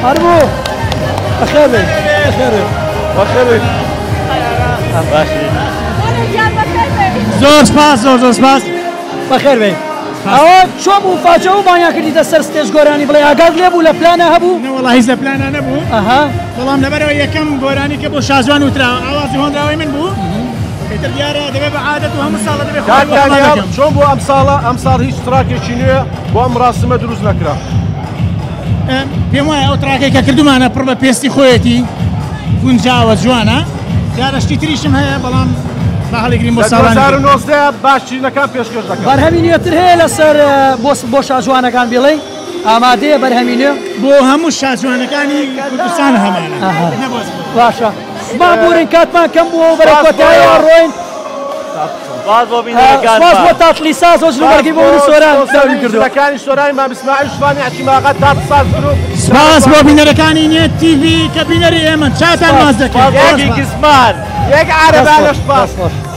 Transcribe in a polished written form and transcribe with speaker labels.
Speaker 1: هەربوو بەخێر بێ بەخێر بێ
Speaker 2: زۆر سپاس زۆر سپاس
Speaker 1: بەخێر بێ ئەوە چۆن بوو فاجە و مانیا کردیتە سەر ستێژ گۆرانی بڵێ ئاگات لێ بوو لە پلانە هەبوو
Speaker 2: وەڵا هیچ لە پلانە نەبوو بەڵام لەبەرەوە یەکەم گۆرانی کە بۆ شازوان وتراوە ئاوازی هۆنراوی من بوو پێتر دیارە دەبێت بە عادەت و هەموو ساڵە دەبێت
Speaker 3: چۆن بۆ ئەم ساڵە ئەم ساڵ هیچ تراکێکی نوێ بۆ ئەم ڕاستمە دروست نەکرا
Speaker 2: پێم وایە ئەو تراکێکە کردومانە پڕ بە پێستی خۆیەتی گونجاوە جوانە جارەشتی تریشم هەیە بەڵام هەڵیگرین بۆ ساڵان
Speaker 3: 2009 باشترینەکان پێشکەش دەکەن
Speaker 1: بەرهەمینێتر هەیە لەسەر بۆ شازوانەکان بڵێ ئامادەیە بەرهەمینێ
Speaker 2: بۆ هەموو شازوانەکانی کوردستان هەمانە
Speaker 1: باشە با بورین کاتمان کەم بوو بەرە کۆتاییەوە ڕۆین سپاس بۆ تاتلی ساز و ژنوبەرگی بۆ سۆران
Speaker 3: کردوەکانی سۆرانی مام ئیسماعیل شوانی عەچیماغا تات ساز کرد
Speaker 2: سپاس بۆ بینەرەکانی نێت تیڤی کە بینەری ئێمە چاتان ماز دەکەن
Speaker 3: یەک گزمان یەک عەرەبا لە سپاس